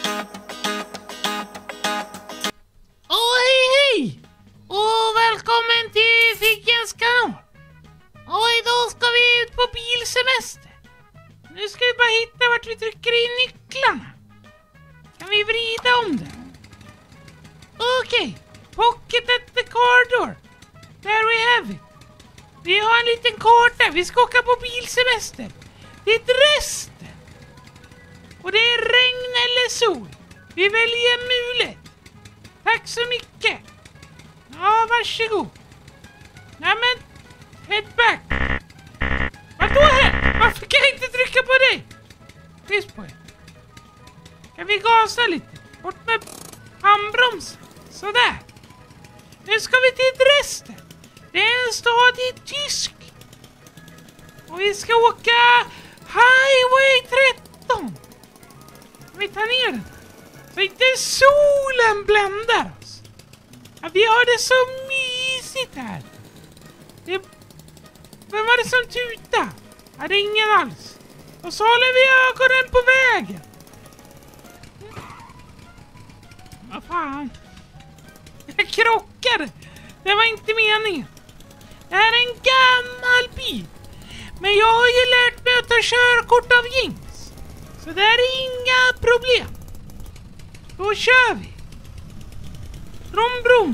Hej! Och välkommen till Fickens kanal. Och idag ska vi ut på bilsemester. Nu ska vi bara hitta vart vi trycker in nycklarna. Kan vi vrida om det? Okej, pocket at the car door. There we have it. Vi har en liten karta. Vi ska åka på bilsemester. Det är Dresden. Och det är regn eller sol. Vi väljer mulet. Tack så mycket. Ja, varsågod. Nej men, head back. Vadå här? Varför kan jag inte trycka på dig? Tyst på er. Kan vi gasa lite? Bort med handbromsen. Sådär. Nu ska vi till Dresden. Det är en stad i Tyskland. Och vi ska åka Highway 13. Vi tar ner den. Så inte solen bländar oss. Ja, vi har det så mysigt här. Vem var det som tutade? Ja, det är ingen alls. Och så håller vi ögonen på vägen. Vad fan? Jag krockade. Det var inte meningen. Det här är en gammal bil. Men jag har ju lärt mig att ta körkort av Jings. Så det är inga problem. Då kör vi. Brom brom.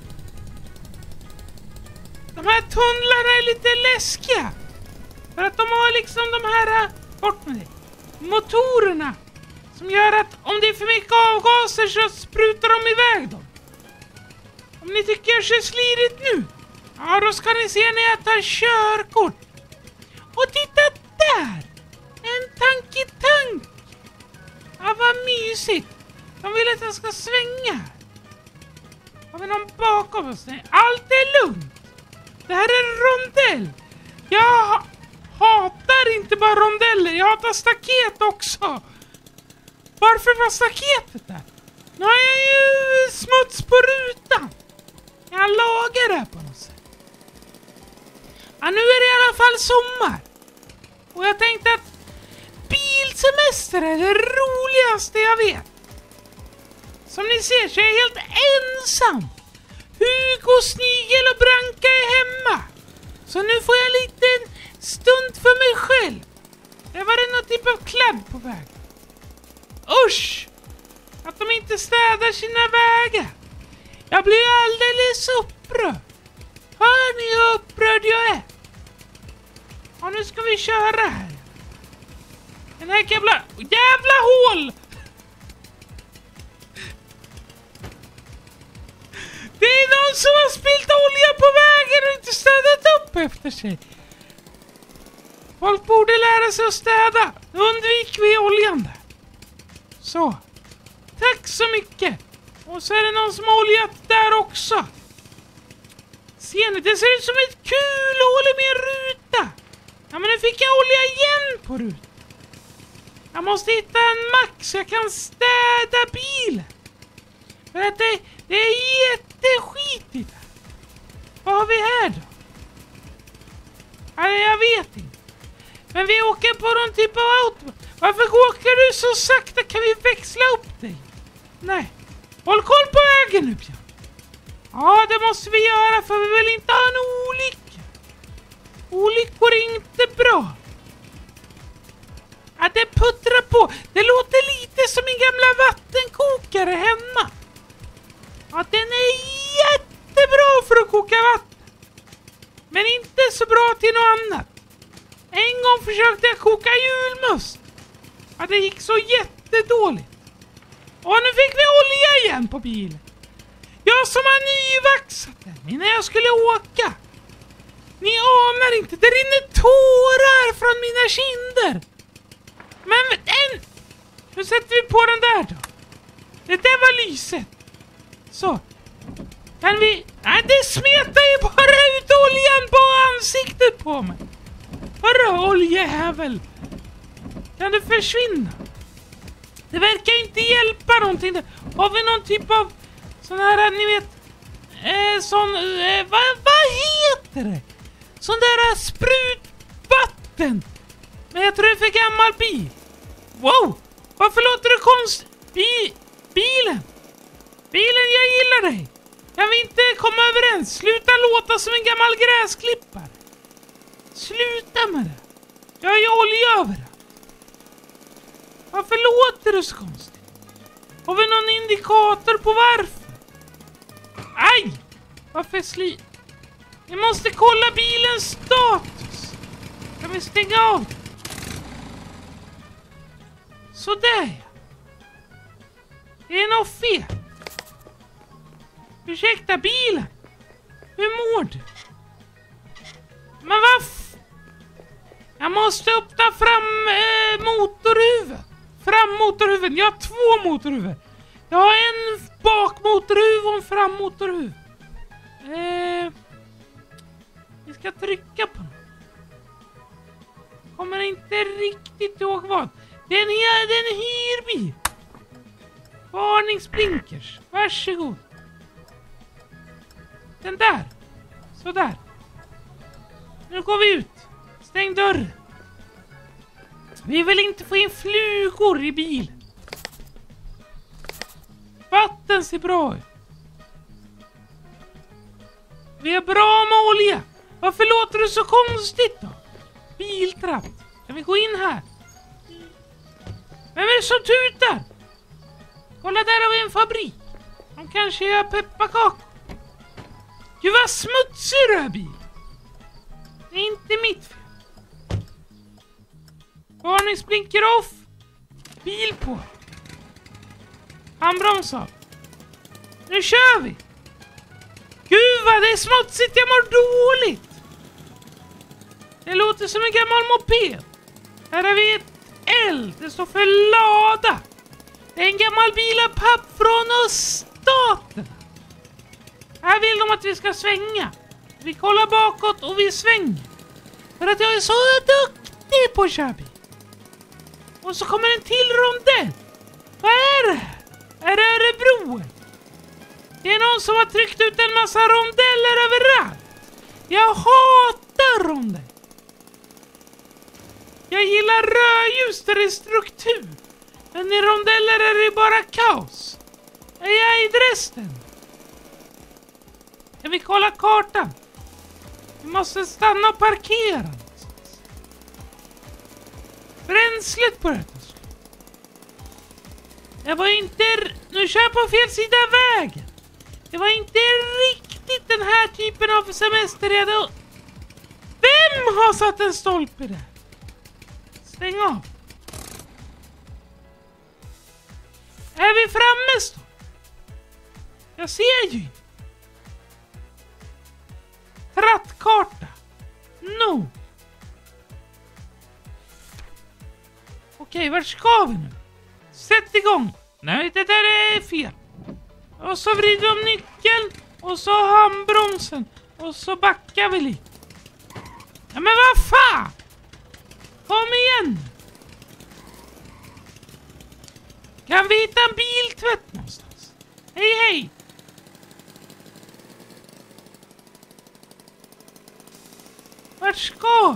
De här tunnlarna är lite läskiga. För att de har liksom de här, bort med det, motorerna. Som gör att om det är för mycket avgaser så sprutar de iväg dem. Om ni tycker jag kör slirigt nu, ja då ska ni se när jag tar körkort. Och titta där! En tank. Ja, vad mysigt. De vill att jag ska svänga. Har vi någon bakom oss? Nej, allt är lugnt. Det här är rondell. Jag hatar inte bara rondeller. Jag hatar staket också. Varför var staketet där? Nu har jag ju smuts på rutan. Jag lagar det här på något sätt. Ja, nu är det i alla fall sommar. Och jag tänkte att bilsemester är det roligaste jag vet. Som ni ser så är jag helt ensam. Hugo, Snigel och Branka är hemma. Så nu får jag en liten stund för mig själv. Det var det någon typ av kladd på vägen. Usch! Att de inte städar sina vägar. Jag blir alldeles upprörd. Hör ni hur upprörd jag är? Och nu ska vi köra här. Den här jävla hål! Det är någon som har spillt olja på vägen och inte städat upp efter sig. Folk borde lära sig att städa. Nu undviker vi oljan där. Så. Tack så mycket. Och så är det någon som har oljat där också. Ser ni? Det ser ut som ett kulhål i min ruta. Ja, men nu fick jag olja igen på rutan. Jag måste hitta en max så jag kan städa bilen. För att det är jätteskitigt. Vad har vi här då? Ja, jag vet inte. Men vi åker på någon typ av auto. Varför åker du så sakta? Kan vi växla upp dig? Nej. Håll koll på vägen nu, Björn. Ja, det måste vi göra för vi vill inte ha en olycka. Olyckor är inte bra. Ja, det puttrar på. Det låter lite som en gamla vattenkokare hemma. Ja, den är jättebra för att koka vatten. Men inte så bra till något annat. En gång försökte jag koka julmust. Ja, det gick så jättedåligt. Och nu fick vi olja igen på bilen. Jag som har nyvaxat den innan jag skulle åka. Ni anar inte, det rinner tårar från mina kinder. Men nu sätter vi på den där då. Det där var lyset. Så. Kan vi... Nej, det smetar ju bara ut oljan på ansiktet på mig. Hörru, oljehävel. Kan du försvinna? Det verkar inte hjälpa någonting. Har vi någon typ av sån här, ni vet... vad heter det? Sån där sprutvatten. Men jag tror det är för gammal bil. Wow, varför låter det konstigt? Bilen! Bilen, jag gillar dig! Kan vi inte komma överens? Sluta låta som en gammal gräsklippare. Sluta med det. Jag är olja över det. Varför låter det så konstigt? Har vi någon indikator på varför? Aj! Varför vi måste kolla bilens status. Kan vi stänga av det? Sådär. Det är något fel. Ursäkta bilen. Hur mår du? Men jag måste öppna fram motorhuven. Fram motorhuven. Jag har 2 motorhuvud. Jag har en bakmotorhuv och en frammotorhuv. Vi ska trycka på den. Kommer inte riktigt ihåg vad. Det är en hyrbil. Varningsblinkers. Varsågod. Den där. Sådär. Nu går vi ut. Stäng dörren. Vi vill inte få in flugor i bilen. Vatten ser bra ut. Vi är bra med olja. Varför låter det så konstigt då? Biltrapp. Kan vi gå in här? Vem är det som tutar? Kolla, där har vi en fabrik. De kanske gör pepparkakor. Gud vad smutsig du är, bil. Det är inte mitt fel. Varningsblinker off. Bil på. Handbroms av. Nu kör vi. Gud vad det är smutsigt, jag mår dåligt. Det låter som en gammal moped. Här har vi ett L, det står för lada. Det är en gammal bil av papp från öststaten. Här vill de att vi ska svänga. Vi kollar bakåt och vi svänger. För att jag är så duktig på att köra bil. Och så kommer en till rondell. Vad är det här? Är det Örebro? Det är någon som har tryckt ut en massa rondeller överallt. Jag hatar rondeller. Jag gillar rödljus där det är struktur. Men i rondeller är det bara kaos. Är jag i Dresden? Kan vi kolla kartan? Vi måste stanna och parkera. Bränslet på det. Jag var inte... Nu kör jag på fel sida av vägen. Det var inte riktigt den här typen av semester jag hade... Vem har satt en stolpe där? Stäng av. Är vi framme så? Jag ser ju inte. Trattkarta. No. Okej, vart ska vi nu? Sätt igång. Nej, det där är fel. Och så vrider vi om nyckeln. Och så handbromsen. Och så backar vi lite. Ja, men vad fan? Kom igen. Kan vi hitta en biltvätt någonstans? Hej, hej. Vart ska vi?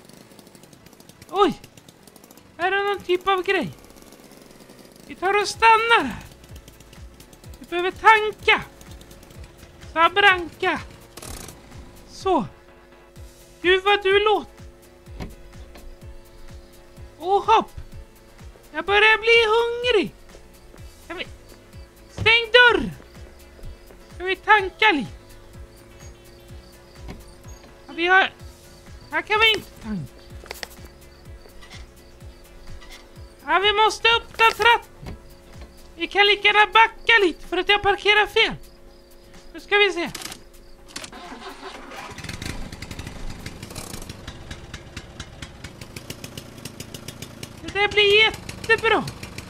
Oj. Här är någon typ av grej. Vi tar och stannar här. Vi behöver tanka. Sabranka. Så. Gud vad du låter. Åh hopp. Jag börjar bli hungrig. Kan vi... Stäng dörren. Ska vi tanka lite? Ja, vi har... Här kan vi inte tanka. Ja, vi måste öppna trappen. Vi kan lika gärna backa lite för att jag parkerar fel. Nu ska vi se. Det där blir jättebra.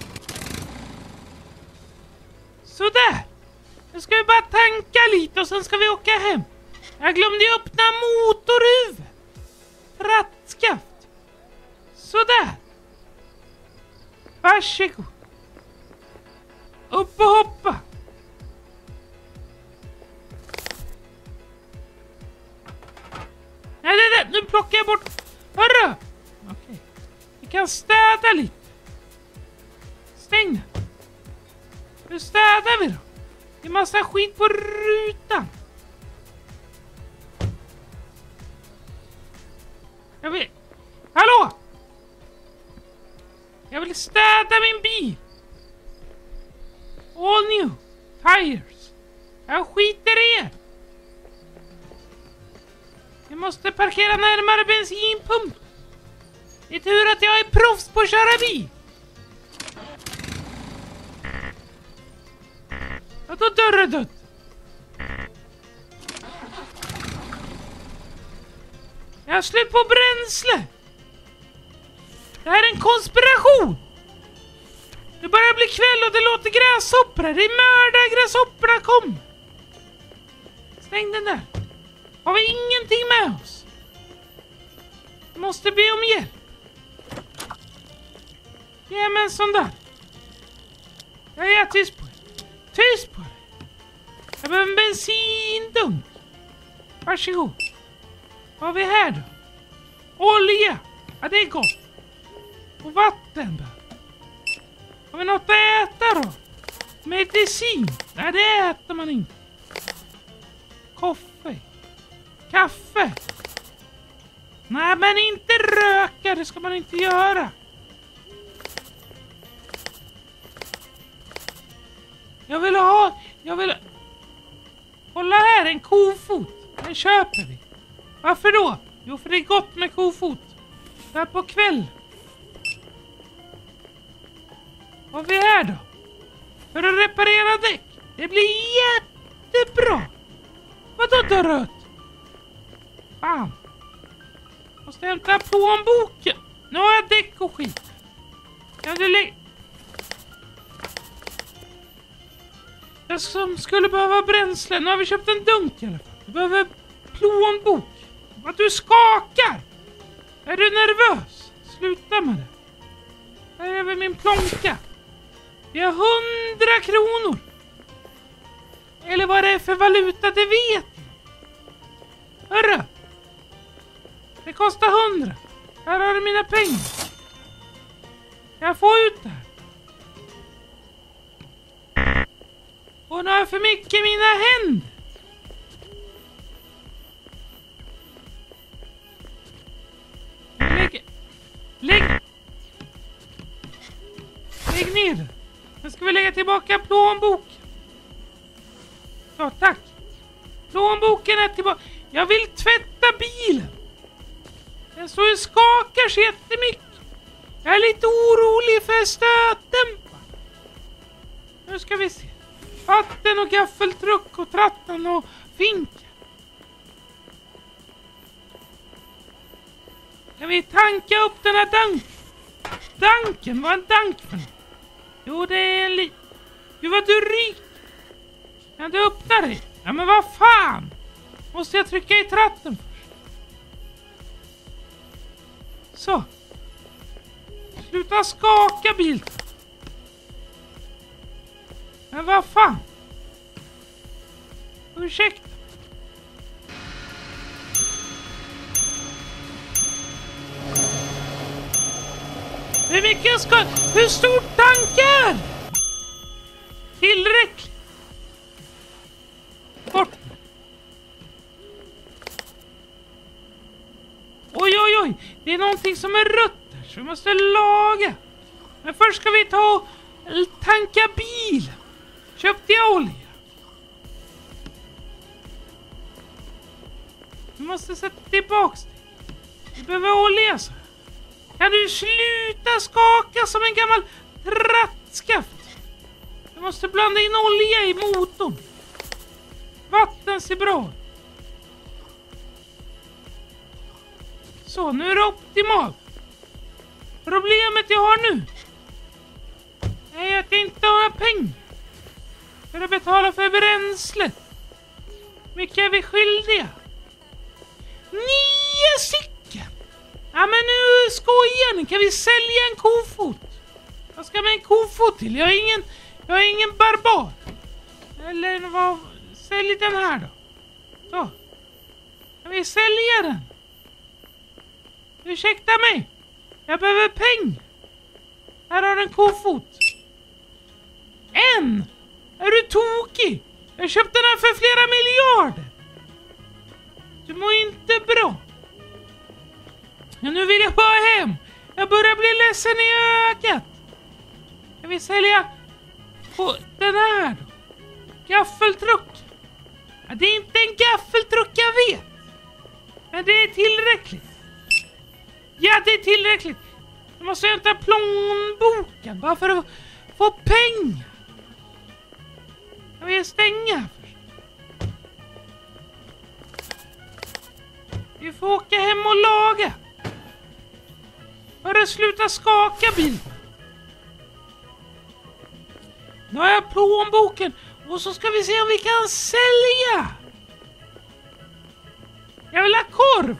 Sådär. Nu ska vi bara tanka lite och sen ska vi åka hem. Jag glömde ju öppna motorhuven. Rattskaft. Sådär. Varsågod. Upp och hoppa. Nej, det. Nu plockar jag bort. Hörru. Okej. Vi kan städa lite. Stäng den. Nu städar vi då. Det är massa skit på rutan. Hallå! Jag vill städa min bil. All new tires. Jag skiter i er. Vi måste parkera närmare bensinpump. Det är tur att jag är proffs på att köra bil. Och då dörr är dött. Jag har slut på bränsle. Det här är en konspiration. Det börjar bli kväll och det låter gräshoppor. Det är mördargräshopporna kom. Stäng den där. Har vi ingenting med oss? Vi måste be om hjälp. Ge mig en sån där. Jag är tyst på det. Tyst på det. Jag behöver en bensindunk. Varsågod. Vad har vi här då? Olja. Ja, det är gott. Och vatten då. Har vi något att äta då? Medicin. Nej, det äter man inte. Kaffe. Nej, men inte röka. Det ska man inte göra. Jag vill hålla här en kofot. Den köper vi. Varför då? Jo, för det är gott med kofot. Där på kväll. Vad har vi här då? För att reparera däck. Det blir jättebra. Vadå då rött? Fan. Måste hämta plånboken. Nu har jag däck och skit. Kan du jag som skulle behöva bränsle. Nu har vi köpt en dunk i alla fall. Vi behöver plånbok. Vad du skakar. Är du nervös? Sluta med det. Här är min plånka. Vi har 100 kronor. Eller vad det är för valuta, det vet jag. Hörru. Det kostar 100. Här har du mina pengar. Jag får ut det här. Och nu har jag för mycket i mina händer. Lägg ner det. Nu ska vi lägga tillbaka plånboken. Så, tack. Plånboken är tillbaka. Jag vill tvätta bilen. Den står och skakar så jättemycket. Jag är lite orolig för stötdämparen. Nu ska vi se. Vatten och gaffeltruck och trattan och finka. Kan vi tanka upp den här danken? Vad är en dank för något? Jo, det är en Gud vad du är rik. Kan du öppna det? Ja, men vad fan? Måste jag trycka i tratten först? Så. Sluta skaka bilen. Men vad fan? Ursäkta. Hur stor tank är? Tillräckligt. Bort. Oj. Det är någonting som är rött här, så vi måste laga. Men först ska vi ta och tanka bilen. Köpte jag olja? Vi måste sätta tillbaks det. Vi behöver olja så. Kan du sluta skaka som en gammal trattskaft? Du måste blanda in olja i motorn. Vatten ser bra. Så, nu är det optimalt. Problemet jag har nu är att jag inte har pengar för att betala för bränslet. Mycket är vi skyldiga. 9 stycken. Ja, men nu skojar ni. Kan vi sälja en kofot? Vad ska man en kofot till? Jag är ingen barbar. Eller vad? Sälj den här då. Så. Kan vi sälja den? Ursäkta mig. Jag behöver pengar. Här har du en kofot. En. tokig? Jag köpte den här för flera miljarder. Du mår inte bra. Ja, nu vill jag bara hem. Jag börjar bli ledsen i ögat. Jag vill sälja på den här då. Gaffeltruck. Ja, det är inte en gaffeltruck, jag vet. Men det är tillräckligt. Ja, det är tillräckligt. Jag måste hämta plånboken bara för att få pengar. Jag vill stänga först. Vi får åka hem och laga. Bara sluta skaka bilen. Nu har jag plånboken. Och så ska vi se om vi kan sälja. Jag vill ha korv.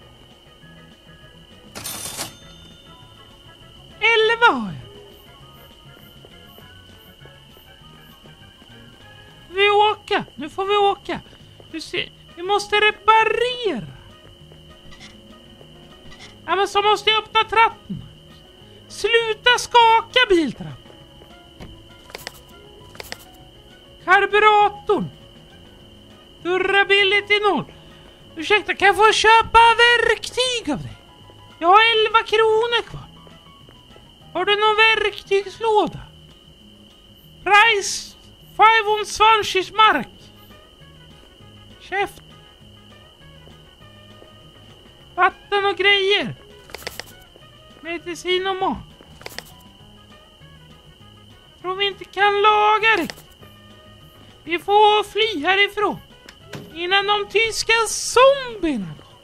11 har jag. Vi åka. Nu får vi åka. Du ser, vi måste reparera. Ja, men så måste jag öppna trappen. Sluta skaka biltrappen. Karburatorn. Durability 0. Ursäkta, kan jag få köpa verktyg av dig? Jag har 11 kronor kvar. Har du någon verktygslåda? Price 25 mark. Käft. Vatten och grejer. Medicin och mat. Tror vi inte kan laga det. Vi får fly härifrån. Innan de tyska zombierna.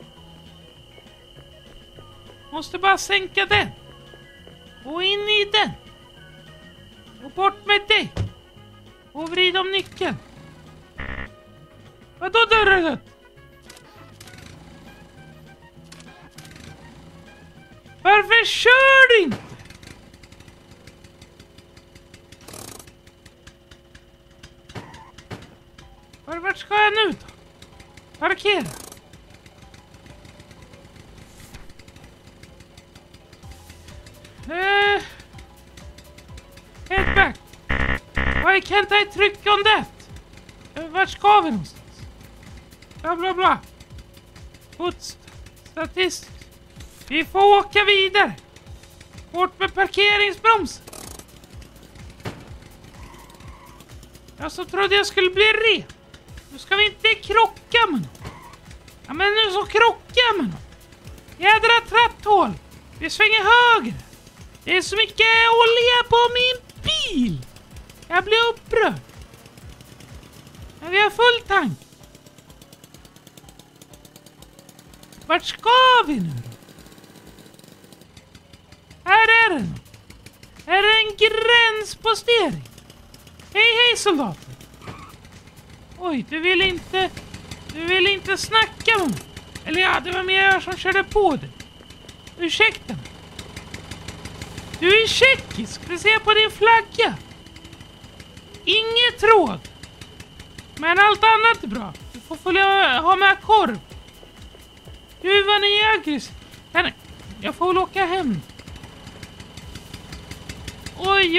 Måste bara sänka den. Och in i den. Och bort med dig. Och vrid om nyckeln. Vadå dörren? Varför kör du inte? Vart ska jag nu då? Parkera. Head back. Why can't I tryck on that? Vart ska vi någonstans? Bla bla bla. Statistiskt. Vi får åka vidare. Bort med parkeringsbroms. Jag så trodde jag skulle bli ren. Nu ska vi inte krocka med någon. Ja, men nu så krockar jag med någon. Jädra tratthål. Vi svänger höger. Det är så mycket olja på min bil. Jag blir upprörd. Men vi har full tank. Vart ska vi nu då? Här är den. Här är en gränspostering. Hej soldater. Oj, du vill inte snacka med mig. Eller ja, det var mer jag som körde på dig. Ursäkta mig. Du är tjeckisk, det ser jag på din flagga. Inget tråd. Men allt annat är bra. Du får följa ha med korv. Du var ni aggressiv. Jag får väl åka hem. Oj.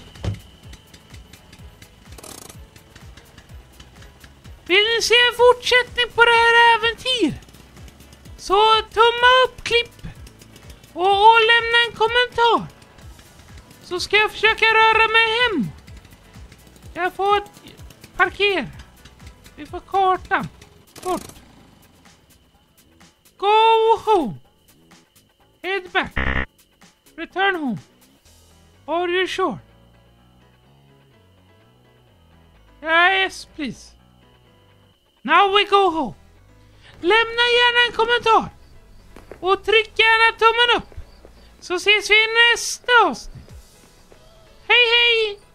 Vill ni se en fortsättning på det här äventyret? Så tumma upp klippet. Och lämna en kommentar. Så ska jag försöka röra mig hem. Jag får parkera. Vi får kartan. Bort. Go home. Head back. Return home. Are you sure? Yes, please. Now we go home. Lämna gärna en kommentar. Och tryck gärna tummen upp. Så ses vi i nästa avsnitt. Hej hej!